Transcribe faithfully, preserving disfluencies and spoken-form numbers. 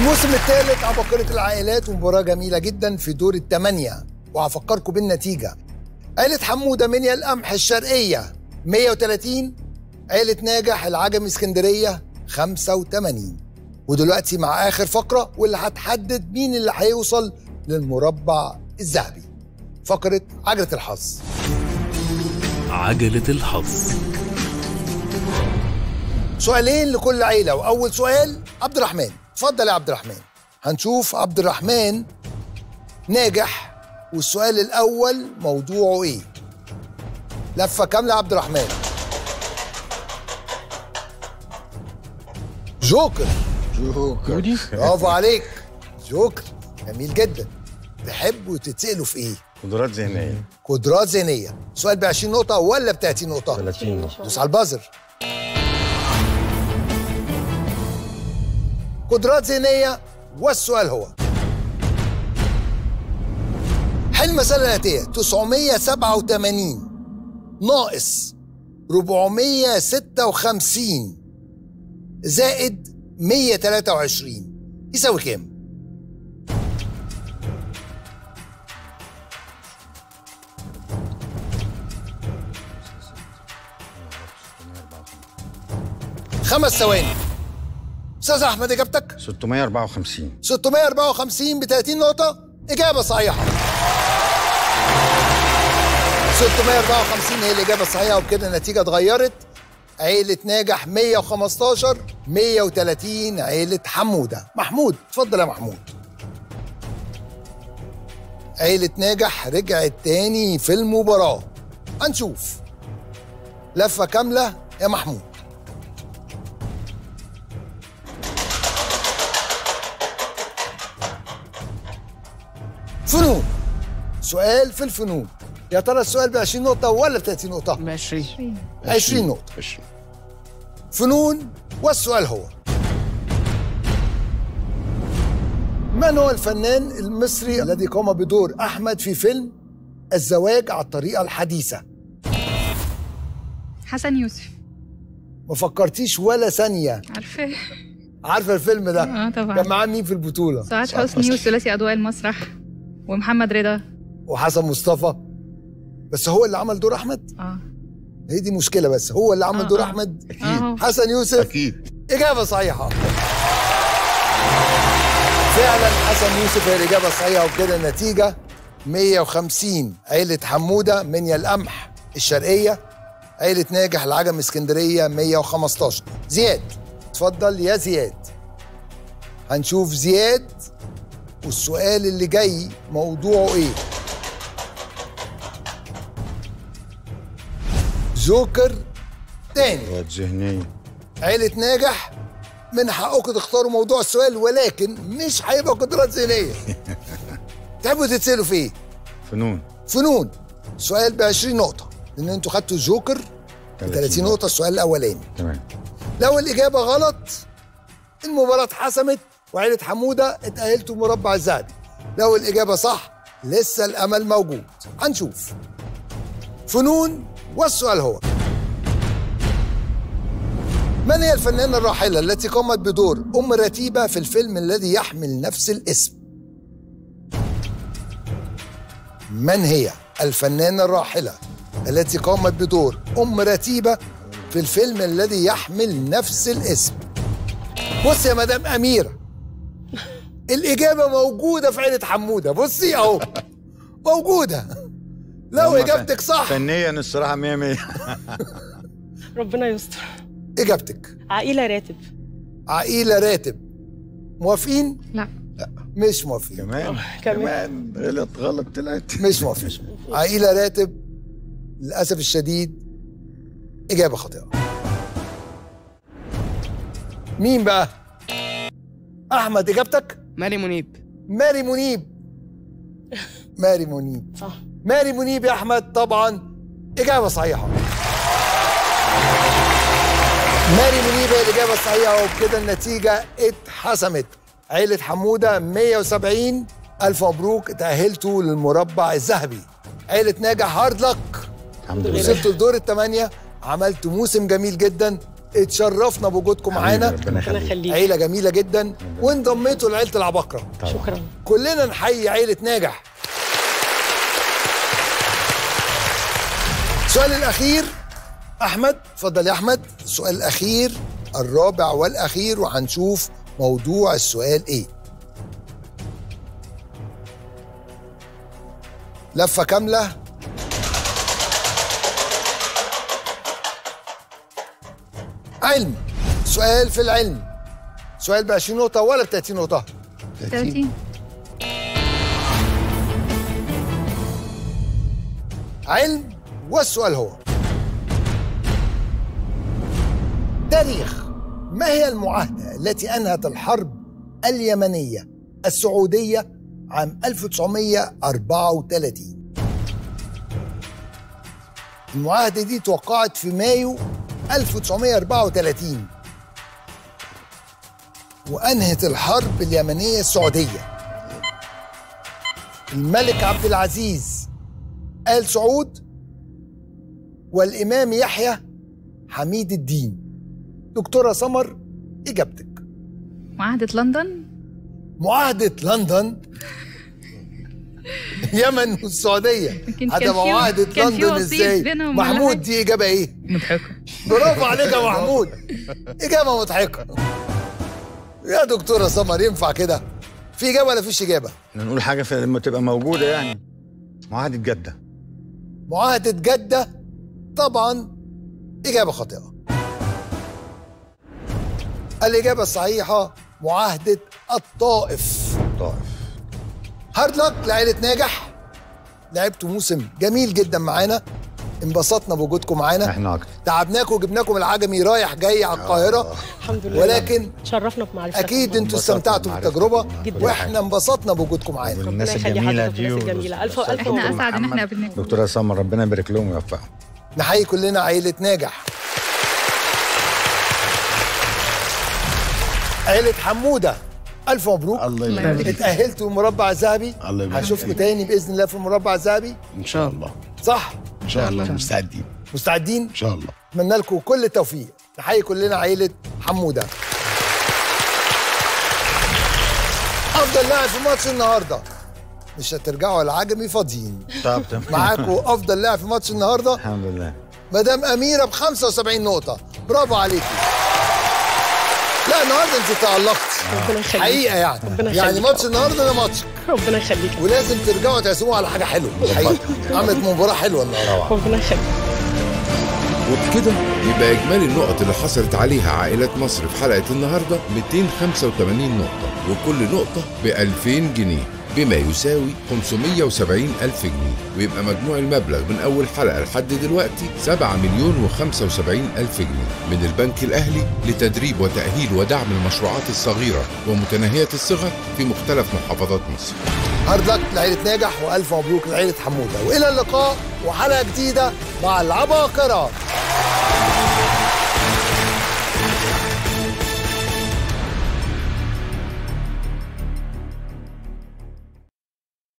الموسم الثالث عباقرة العائلات، ومباراة جميلة جدا في دور الثمانية، وهفكركم بالنتيجة. عائلة حمودة منيا القمح الشرقية مية وتلاتين، عائلة ناجح العجمي اسكندرية خمسة وتمانين. ودلوقتي مع آخر فقرة واللي هتحدد مين اللي هيوصل للمربع الذهبي، فقرة عجلة الحظ. عجلة الحظ. سؤالين لكل عيلة، وأول سؤال عبد الرحمن. اتفضل يا عبد الرحمن. هنشوف عبد الرحمن ناجح، والسؤال الأول موضوعه إيه؟ لفة كاملة عبد الرحمن. جوكر. جوكر. برافو عليك. جوكر جميل جدا. تحبوا تتسألوا في إيه؟ قدرات ذهنية. قدرات ذهنية. سؤال ب عشرين نقطة ولا ب تلاتين نقطة؟ تلاتين نقطة. دوس على البازر. قدرات ذهنية، والسؤال هو: حل المسألة الآتية: تسعمية سبعة وتمانين ناقص أربعمية ستة وخمسين زائد مية وتلاتة وعشرين يساوي كام؟ خمس ثواني. أستاذ أحمد إجابتك؟ ستمية أربعة وخمسين. ستمية أربعة وخمسين ب تلاتين نقطة، إجابة صحيحة. ستمية أربعة وخمسين هي الإجابة الصحيحة، وبكده النتيجة اتغيرت. عيلة ناجح مية وخمستاشر، مية وتلاتين عيلة حمودة. محمود، اتفضل يا محمود. عيلة ناجح رجعت تاني في المباراة. هنشوف. لفة كاملة يا محمود. فنون. سؤال في الفنون. يا ترى السؤال ب عشرين نقطة ولا ب تلاتين نقطة؟ ب عشرين. عشرين نقطة. عشرين. فنون، والسؤال هو: من هو الفنان المصري الذي قام بدور أحمد في فيلم الزواج على الطريقة الحديثة؟ حسن يوسف. ما فكرتيش ولا ثانية. عارفاه. عارفة الفيلم ده؟ اه طبعا. كان معاه مين في البطولة؟ سعاد حسني وثلاثي أضواء المسرح ومحمد رضا وحسن مصطفى. بس هو اللي عمل دور أحمد؟ اه هي دي مشكلة، بس هو اللي عمل آه دور آه. أحمد؟ أكيد. حسن يوسف. أكيد. إجابة صحيحة. فعلا حسن يوسف هي الإجابة الصحيحة، وبكده النتيجة مية وخمسين عيلة حمودة منيا القمح الشرقية، عيلة ناجح العجمي اسكندرية مية وخمستاشر. زياد، اتفضل يا زياد. هنشوف زياد والسؤال اللي جاي موضوعه ايه؟ جوكر تاني. قدرات ذهنية. عيلة ناجح من حقكم تختاروا موضوع السؤال، ولكن مش هيبقى قدرات ذهنية. تحبوا تتسألوا في ايه؟ فنون. فنون. سؤال ب عشرين نقطة، لأن انتوا خدتوا الجوكر ب تلاتين نقطة السؤال الأولاني. تمام. لو الإجابة غلط المباراة اتحسمت وعيلة حمودة اتأهلتوا مربع الذهبي. لو الإجابة صح لسه الأمل موجود. هنشوف. فنون، والسؤال هو: من هي الفنانة الراحلة التي قامت بدور أم رتيبة في الفيلم الذي يحمل نفس الاسم؟ من هي الفنانة الراحلة التي قامت بدور أم رتيبة في الفيلم الذي يحمل نفس الاسم؟ بصي يا مدام أميرة، الإجابة موجودة في عيلة حمودة. بصي أهو موجودة. لو إجابتك صح فنيا الصراحة مية مية. ربنا يستر. إجابتك عقيلة راتب. عقيلة راتب. موافقين؟ لا مش موافقين. كمان كمان غلط غلط طلعت. مش موافقين. عقيلة راتب للأسف الشديد إجابة خاطئة. مين بقى؟ أحمد، إجابتك؟ ماري منيب. ماري منيب. ماري منيب. صح. ماري منيب يا أحمد، طبعا إجابة صحيحة. ماري منيب هي الإجابة الصحيحة، وبكده النتيجة اتحسمت. عيلة حمودة مية وسبعين، ألف مبروك، تأهلتوا للمربع الذهبي. عيلة ناجح هارد لك، الحمد لله. وصلتوا لدور الثمانية، عملتوا موسم جميل جدا، اتشرفنا بوجودكم معانا. ربنا ربنا يخليك. يخليك. عيله جميله جدا وانضميتوا لعيله العباقره. شكرا. كلنا نحيي عيله ناجح. السؤال الاخير احمد، اتفضل يا احمد. السؤال الاخير الرابع والاخير، وهنشوف موضوع السؤال ايه. لفه كامله. علم. سؤال في العلم. سؤال ب عشرين نقطه ولا ب ثلاثين نقطه؟ ثلاثين. علم. والسؤال هو: تاريخ ما هي المعاهدة التي أنهت الحرب اليمنية السعودية عام ألف وتسعمائة وأربعة وثلاثين؟ المعاهدة دي توقعت في مايو ألف وتسعمائة وأربعة وثلاثين وأنهت الحرب اليمنية السعودية. الملك عبد العزيز آل سعود والإمام يحيى حميد الدين. دكتورة سمر، إجابتك. معاهدة لندن. معاهدة لندن. اليمن والسعودية. يمكن هذا كان في- معاهدة كان في لندن وسيط إزاي؟ بينهم ولا محمود، حاجة؟ دي إجابة إيه؟ مضحكة. برافو عليك يا محمود. إجابة مضحكة. يا دكتورة سمر، ينفع كده؟ في إجابة ولا فيش إجابة؟ نقول حاجه في لما تبقى موجوده يعني. معاهده جده. معاهدة جدة طبعا إجابة خاطئة. الإجابة الصحيحة معاهدة الطائف. طائف. هارد لك لعيلة ناجح. لعبتوا موسم جميل جدا معانا، انبسطنا بوجودكم معانا. احنا اكتر. تعبناكم وجبناكم العجمي رايح جاي على القاهرة. الحمد لله. ولكن تشرفنا بمعرفتك. أكيد أنتوا استمتعتوا بالتجربة جدا. واحنا انبسطنا بوجودكم معانا. والناس ربنا يخلي الجميله حضرتك دي والناس الجميلة. ألف- ألف احنا مبروك. اسعد ان احنا قابلناكم. دكتوره سمر، ربنا يبارك لهم ويوفقهم. نحيي كلنا عيلة ناجح. عيلة حمودة، ألف مبروك. الله الله يبارك يبارك. فيك. اتأهلتوا المربع الذهبي. الله يبارك هنشوفكم فيك. تاني بإذن الله في المربع الذهبي. ان شاء الله. صح؟ ان شاء الله مستعدين. مستعدين؟ ان شاء الله. اتمنى لكم كل التوفيق. نحيي كلنا عيلة حمودة. أفضل لاعب في ماتش النهارده. مش هترجعوا على العجمي فاضيين. طب تمام. معاكم أفضل لاعب في ماتش النهارده الحمد لله. مدام أميرة ب خمسة وسبعين نقطة. برافو عليكي. لا النهارده أنت تألقتي. ربنا يخليك. حقيقة يعني. ربنا يعني يخليك. ماتش النهارده ده ماتش، ربنا يخليك. ولازم ترجعوا تعزموه على حاجة حلوة. حقيقة عملت مباراة حلوة النهارده. ربنا يخليك. وبكده يبقى إجمالي النقط اللي حصلت عليها عائلة مصر في حلقة النهاردة مئتين وخمسة وثمانين نقطة، وكل نقطة ب ألفين جنيه بما يساوي خمسمائة وسبعين ألف جنيه، ويبقى مجموع المبلغ من أول حلقة لحد دلوقتي سبعة مليون وخمسة وسبعين ألف جنيه من البنك الأهلي لتدريب وتأهيل ودعم المشروعات الصغيرة ومتناهية الصغر في مختلف محافظات مصر. هارد لك لعيلة ناجح وألف مبروك لعيلة حمودة، وإلى اللقاء وحلقة جديدة مع العباقرة.